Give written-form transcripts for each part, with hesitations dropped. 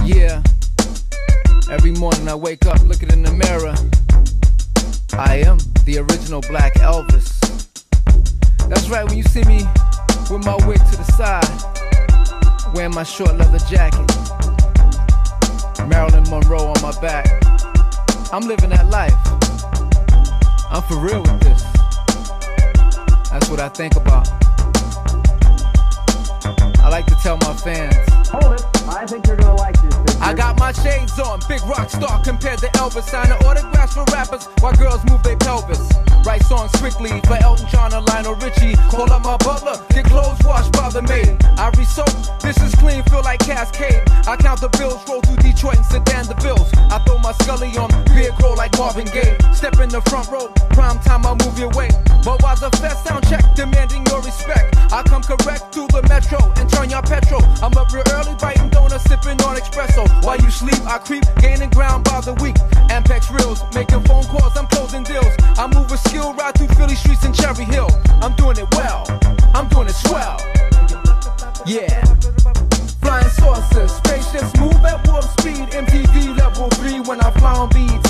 Yeah, every morning I wake up looking in the mirror. I am the original Black Elvis. That's right, when you see me with my wig to the side, wearing my short leather jacket, Marilyn Monroe on my back, I'm living that life. I'm for real with this. That's what I think about. I like to tell my fans, hold it, I think you're gonna like this picture. I got my shades on, big rock star compared to Elvis. Signing autographs for rappers while girls move their pelvis. Write songs strictly for Elton John or Lionel Richie. Call up my butler, get clothes washed by the maid. I re-soap, this is clean, feel like Cascade. I count the bills, roll through Detroit and Sedan DeVille's. I throw my Scully on, beard grow like Marvin Gaye. Step in the front row, prime time I'll move your way. But while the fest sound check, demanding your respect, I come correct through the metro and turn your petrol. I'm up real early, biting donuts, sipping on espresso. While you sleep, I creep, gaining ground by the week. Ampex reels, making phone calls, I'm closing deals. I move with skill, ride through Philly streets and Cherry Hill. I'm doing it well, I'm doing it swell. Yeah. Flying saucers, spaceships move at warp speed. MTV level 3 when I fly on BET.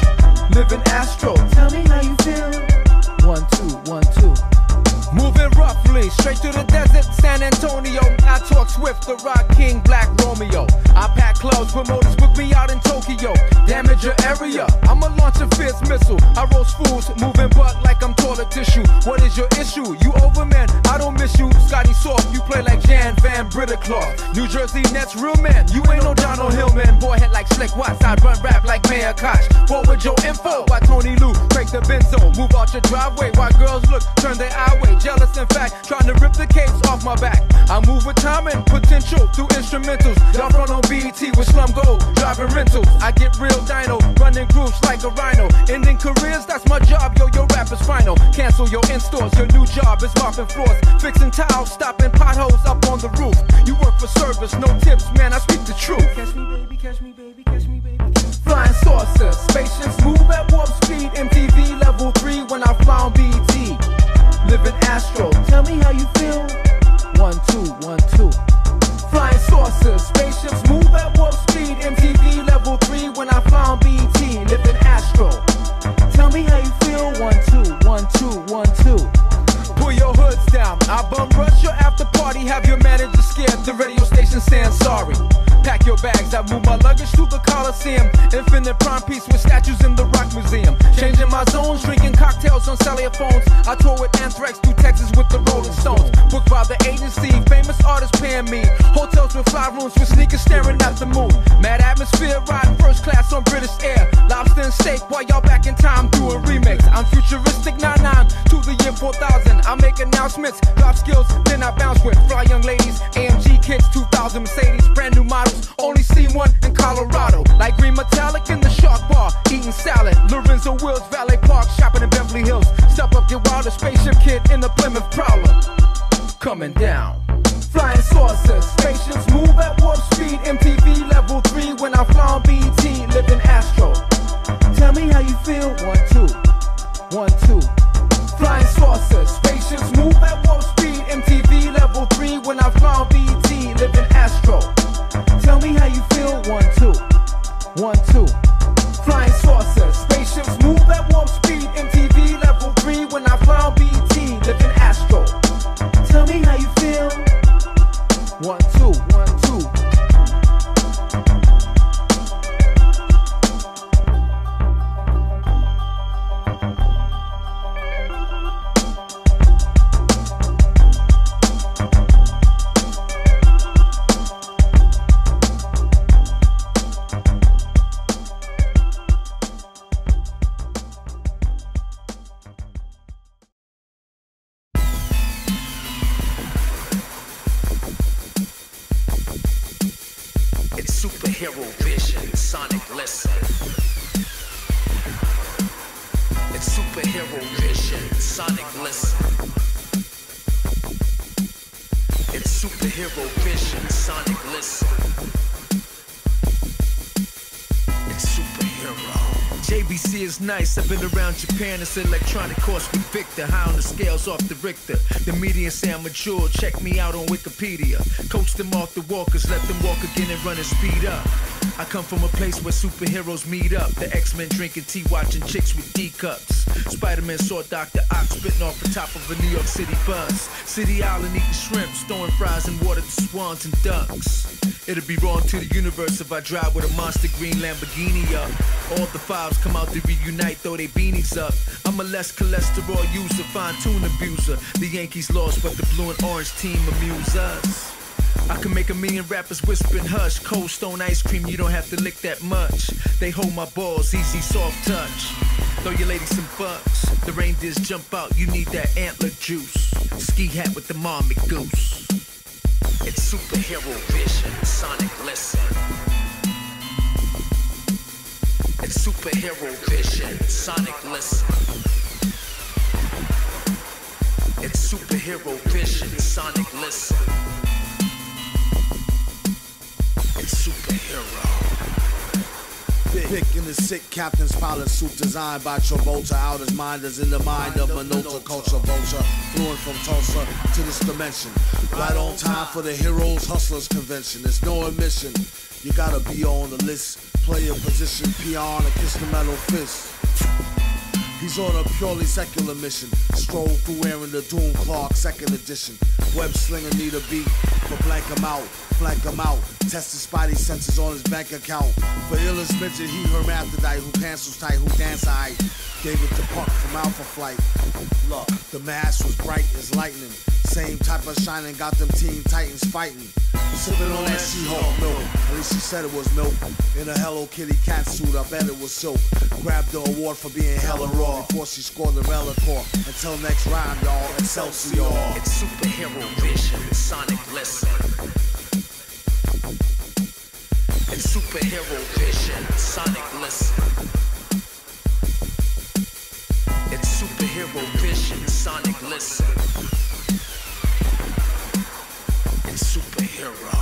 Living Astro, tell me how you feel. 1, 2, 1, 2. Moving roughly, straight to the desert, San Antonio. I talk Swift, the Rock King, Black Romeo. I pack clubs, promoters book me out in Tokyo. Damage your area, I'ma launch a fierce missile. I roast fools, moving butt like I'm toilet tissue. What is your issue? You over, man, I don't miss you. Scotty Soft, you play like Jan Van Brittaclaw. New Jersey Nets, real man, you ain't no John O'Hillman. Boy, head like Slick Watts, I run rap like Mayor Koch. Forward your info, why Tony Lou, break the benzo. Move out your driveway, while girls look, turn their eye way. Jealous, in fact, trying to rip the capes off my back. I move with time and potential through instrumentals. Y'all run on BET with Slum Gold, driving rentals. I get real dino, running groups like a rhino. Ending careers, that's my job, yo, your rap is final. Cancel your in-stores, your new job is mopping floors. Fixing tiles, stopping potholes up on the roof. You work for service, no tips, man, I speak the truth. Catch me, baby, catch me, baby, catch me, baby. Flying saucers, spaceships move at warp speed. MTV level 3 when I fly on BET. Living Astro, tell me how you feel. 1, 2, 1, 2. Flying saucers, spaceships move at warp speed. MTV level 3 when I fly on BET. Living Astro, tell me how you feel. 1, 2, 1, 2, 1, 2. Pull your hoods down, I bum rush your after party. Have your manager scared, the radio station saying sorry. Pack your bags, I move my luggage to the Coliseum. Infinite prime piece with statues in the Rock Museum. Changing my zones, drinking cocktails on cellular phones. I tour with Anthrax through Texas with the Rolling Stones. Booked by the agency, famous artists paying me. Hotels with fly rooms with sneakers staring at the moon. Mad atmosphere, riding first class on British Air. Lobster and steak while y'all back in time doing remakes. I'm futuristic 99 to the year 4000. I make announcements, drop skills, then I bounce with fly young ladies. AMG kicks, 2000 Mercedes, brand new models. Only see one in Colorado. Like green metallic in the Shark Bar, eating salad. Lorenzo Wills, Valet Park, shopping in Beverly Hills. Step up, get wilder, spaceship kid in the Plymouth Prowler. Coming down. Flying saucers, spaceships move at warp speed. MTV level 3 when I fly on BET. Living Astro, tell me how you feel. 1, 2, 1, 2. Flying saucers, spaceships move at warp speed. MTV level 3 when I fly on BET. Living Astro, tell me how you feel. 1, 2, 1, 2. Flying saucers, spaceships move at warp speed. MTV level 3 when I fly on BET. Living Astro, tell me how you feel. 1, 2, 1, 2. Superhero vision, sonic listen. It's superhero vision, sonic listen. It's superhero vision, sonic listen. It's superhero, JBC is nice, I've been around Japan, it's electronic course with Victor. High on the scales off the Richter. The median say I'm mature, check me out on Wikipedia. Coach them off the walkers, let them walk again and run and speed up. I come from a place where superheroes meet up. The X-Men drinking tea, watching chicks with D-cups. Spider-Man saw Dr. Ox spitting off the top of a New York City bus. City Island eating shrimp, throwing fries and water to swans and ducks. It'd be wrong to the universe if I drive with a monster green Lamborghini up. All the fives come out to reunite, throw they beanies up. I'm a less cholesterol user, fine-tune abuser. The Yankees lost, but the blue and orange team amuse us. I can make a million rappers whispering hush. Cold Stone ice cream, you don't have to lick that much. They hold my balls, easy soft touch. Throw your lady some bucks. The reindeers jump out, you need that antler juice. Ski hat with the marmot goose. It's superhero vision, Sonic listen. It's superhero vision, Sonic listen. It's superhero vision, Sonic listen. It's superhero. Pick in the sick captain's pilot suit designed by Travolta. Out his mind is in the mind of Minota, culture vulture. Fluent from Tulsa to this dimension. Right on time for the Heroes Hustlers Convention. There's no admission. You gotta be on the list. Play a position, peon, and kiss the metal fist. He's on a purely secular mission. Stroll through wearing the Doom Clark 2nd edition. Web slinger need a beat, but blank him out, flank him out. Test his spidey senses on his bank account. For illest midget, he hermaphrodite who cancels tight, who dance high. Gave it to Puck from Alpha Flight. Look, the mask was bright as lightning. Same type of shining got them Teen Titans fighting. Sipping on that She-Hulk milk. At least she said it was milk. In a Hello Kitty cat suit, I bet it was silk. Grabbed the award for being hella raw before she scored the Relicore. Until next round, y'all, Excelsior. It's superhero vision, Sonic listen. It's superhero vision, Sonic listen. It's superhero vision, Sonic listen. It's superhero.